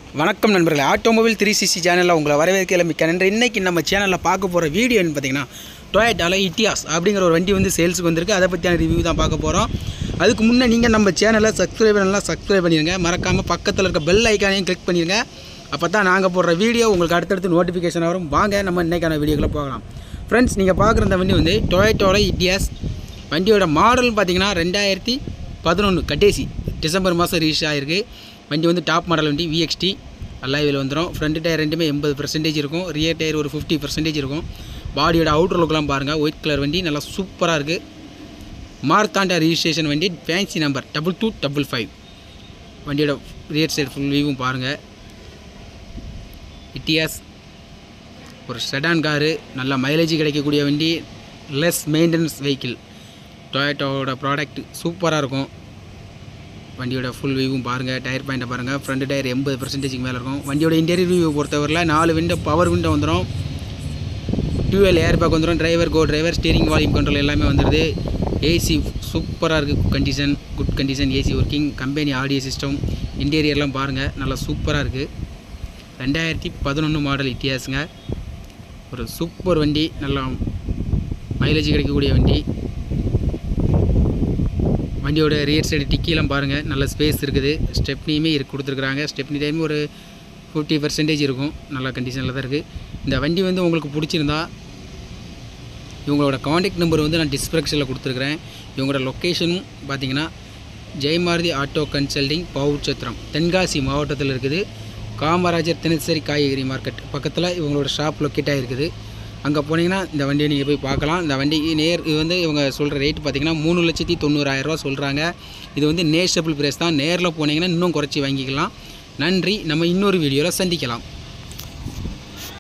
வணக்கம் நண்பர்களே, ஆட்டோமொபைல் 360 சேனலில் உங்களை வரவேற்க மிக்க நன்றி. இன்றைக்கி நம்ம சேனலில் பார்க்க போகிற வீடியோன்னு பார்த்தீங்கன்னா டொயோட்டாவில் இட்டியாஸ் அப்படிங்கிற ஒரு வண்டி வந்து சேல்ஸுக்கு வந்திருக்கு. அதை பற்றியான ரிவ்யூ தான் பார்க்க போகிறோம். அதுக்கு முன்னே நீங்கள் நம்ம சேனலை சப்ஸ்கிரைப் பண்ணிடுங்க. மறக்காமல் பக்கத்தில் இருக்க பெல் ஐக்கானையும் கிளிக் பண்ணிடுங்க. அப்போ தான் நாங்கள் போடுற வீடியோ உங்களுக்கு அடுத்தடுத்து நோட்டிஃபிகேஷன் வரும். வாங்க நம்ம இன்றைக்கான வீடியோக்குள்ளே போகலாம். ஃப்ரெண்ட்ஸ், நீங்கள் பார்க்குற இந்த வண்டி வந்து டொயோட்டாவில் இட்டியாஸ். வண்டியோட மாடல்னு பார்த்தீங்கன்னா 2011 கடைசி டிசம்பர் மாதம் ரிலீஸ் ஆகிருக்கு. வண்டி வந்து டாப் மாடல் வண்டி VXT அல்லாவில் வந்துடும். ஃப்ரண்ட் டயர் ரெண்டுமே 80% இருக்கும். ரியர் டயர் ஒரு 50% இருக்கும். பாடியோட அவுட்டர் லுக்கெலாம் பாருங்கள். ஒயிட் கலர் வண்டி நல்லா சூப்பராக இருக்குது. மார்த்தாண்டா ரிஜிஸ்ட்ரேஷன் வண்டி, ஃபேன்சி நம்பர் 2255. வண்டியோட ரியர் சைடு ஃபுல் வியூவும் பாருங்கள். இட்டியாஸ் ஒரு செடான் காரு, நல்ல மைலேஜ் கிடைக்கக்கூடிய வண்டி, லெஸ் மெயின்டெனன்ஸ் வெஹிக்கிள். டொயோட்டாவோட ப்ராடக்ட் சூப்பராக இருக்கும். வண்டியோட ஃபுல் வியூவும் பாருங்கள். டயர் பாயிண்ட்டை பாருங்கள். ஃப்ரண்ட் டயர் 80% மேலே இருக்கும். வண்டியோட இன்டீரியர் வியூ பொறுத்தவரையில் 4 விண்டோ பவர் விண்டோ வந்துடும். டியூஎல் ஏர் பேக் வந்துடும். டிரைவர் ஸ்டீரிங் வால்யூம் கண்ட்ரோல் எல்லாமே வந்துடுது. ஏசி சூப்பராக இருக்குது. Good condition AC working. Company audio system. இன்டீரியர்லாம் பாருங்கள், நல்லா சூப்பராக இருக்குது. 2011 மாடல் இட்டியாஸுங்க. ஒரு சூப்பர் வண்டி, நல்லா மைலேஜ் கிடைக்கக்கூடிய வண்டி. வண்டியோட ரியர் சைடு டிக்கிலாம் பாருங்கள், நல்ல ஸ்பேஸ் இருக்குது. ஸ்டெப்னியுமே கொடுத்துருக்குறாங்க. ஸ்டெப்னி டைம் ஒரு 50% இருக்கும். நல்ல கண்டிஷனில் தான் இருக்குது. இந்த வண்டி வந்து உங்களுக்கு பிடிச்சிருந்தா இவங்களோட காண்டாக்ட் நம்பர் வந்து நான் டிஸ்கிரிப்ஷனில் கொடுத்துருக்குறேன். இவங்களோட லொக்கேஷனும் பார்த்தீங்கன்னா ஜெயமாருதி ஆட்டோ கன்சல்டிங், பவுச்சத்திரம், தென்காசி மாவட்டத்தில் இருக்குது. காமராஜர் தினசரி காய்கறி மார்க்கெட் பக்கத்தில் இவங்களோட ஷாப் லொக்கேட் ஆகிருக்குது. அங்கே போனீங்கன்னா இந்த வண்டியை நீங்கள் போய் பார்க்கலாம். இந்த வண்டிக்கு இது வந்து இவங்க சொல்கிற ரேட் பார்த்தீங்கன்னா 3,90,000 ரூபா சொல்கிறாங்க. இது வந்து நேஷபிள் ப்ரைஸ் தான். நேரில் போனீங்கன்னா இன்னும் குறைச்சி வாங்கிக்கலாம். நன்றி. நம்ம இன்னொரு வீடியோவில் சந்திக்கலாம்.